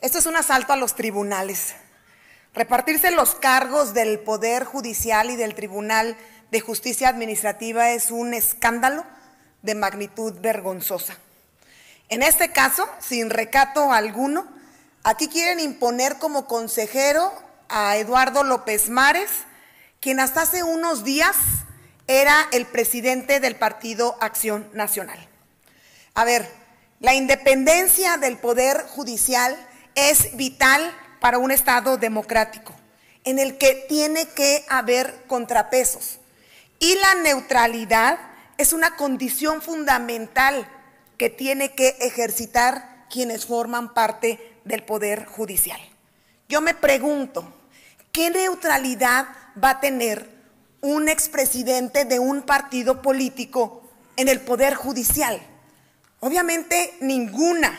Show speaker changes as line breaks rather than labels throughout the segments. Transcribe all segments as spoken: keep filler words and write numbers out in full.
Esto es un asalto a los tribunales. Repartirse los cargos del Poder Judicial y del Tribunal de Justicia Administrativa es un escándalo de magnitud vergonzosa. En este caso, sin recato alguno, aquí quieren imponer como consejero a Eduardo López Mares, quien hasta hace unos días era el presidente del Partido Acción Nacional. A ver, la independencia del Poder Judicial es vital para un Estado democrático, en el que tiene que haber contrapesos. Y la neutralidad es una condición fundamental que tiene que ejercitar quienes forman parte del Poder Judicial. Yo me pregunto, ¿qué neutralidad va a tener un expresidente de un partido político en el Poder Judicial? Obviamente ninguna.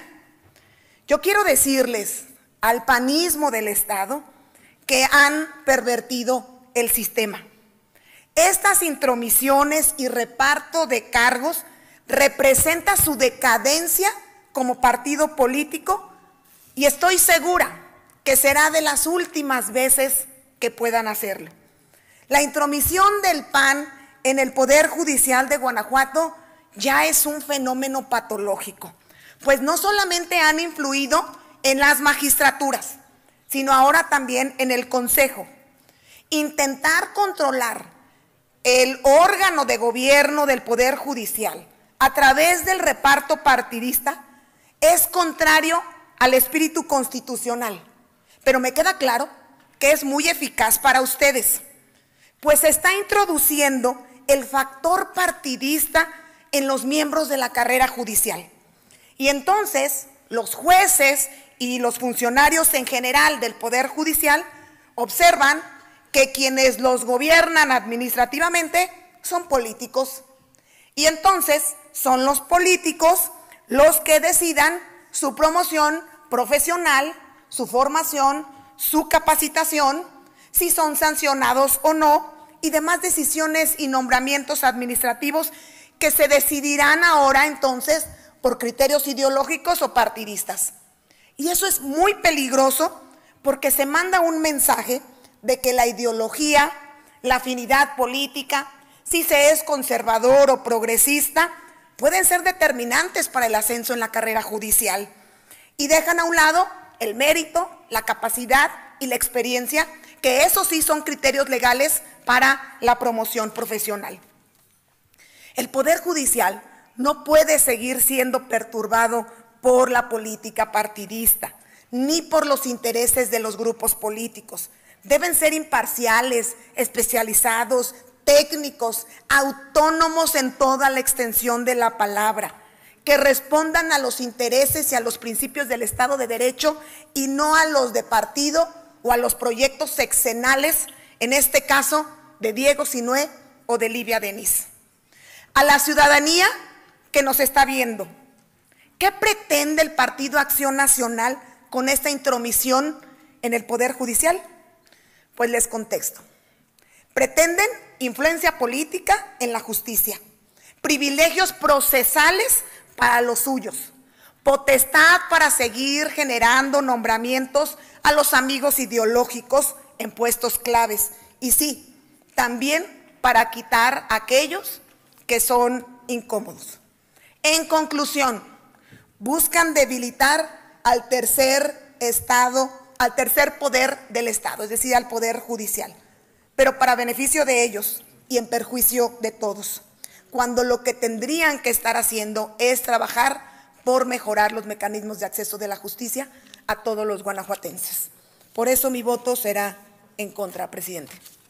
Yo quiero decirles al panismo del Estado que han pervertido el sistema. Estas intromisiones y reparto de cargos representa su decadencia como partido político y estoy segura que será de las últimas veces que puedan hacerlo. La intromisión del P A N en el Poder Judicial de Guanajuato ya es un fenómeno patológico, pues no solamente han influido en las magistraturas, sino ahora también en el Consejo. Intentar controlar el órgano de gobierno del Poder Judicial a través del reparto partidista es contrario al espíritu constitucional, pero me queda claro que es muy eficaz para ustedes, pues se está introduciendo el factor partidista en los miembros de la carrera judicial. Y entonces los jueces y los funcionarios en general del Poder Judicial observan que quienes los gobiernan administrativamente son políticos. Y entonces son los políticos los que decidan su promoción profesional, su formación, su capacitación, si son sancionados o no, y demás decisiones y nombramientos administrativos que se decidirán ahora entonces por criterios ideológicos o partidistas. Y eso es muy peligroso porque se manda un mensaje de que la ideología, la afinidad política, si se es conservador o progresista, pueden ser determinantes para el ascenso en la carrera judicial. Y dejan a un lado el mérito, la capacidad y la experiencia, que esos sí son criterios legales para la promoción profesional. El Poder Judicial no puede seguir siendo perturbado por la política partidista, ni por los intereses de los grupos políticos. Deben ser imparciales, especializados, técnicos, autónomos en toda la extensión de la palabra, que respondan a los intereses y a los principios del Estado de Derecho y no a los de partido o a los proyectos sexenales, en este caso de Diego Sinué o de Livia Denis. A la ciudadanía que nos está viendo, ¿qué pretende el Partido Acción Nacional con esta intromisión en el Poder Judicial? Pues les contesto. Pretenden influencia política en la justicia, privilegios procesales para los suyos, potestad para seguir generando nombramientos a los amigos ideológicos en puestos claves y sí, también para quitar a aquellos que son incómodos. En conclusión, buscan debilitar al tercer Estado, al tercer poder del Estado, es decir, al Poder Judicial, pero para beneficio de ellos y en perjuicio de todos, cuando lo que tendrían que estar haciendo es trabajar por mejorar los mecanismos de acceso de la justicia a todos los guanajuatenses. Por eso mi voto será en contra, presidente.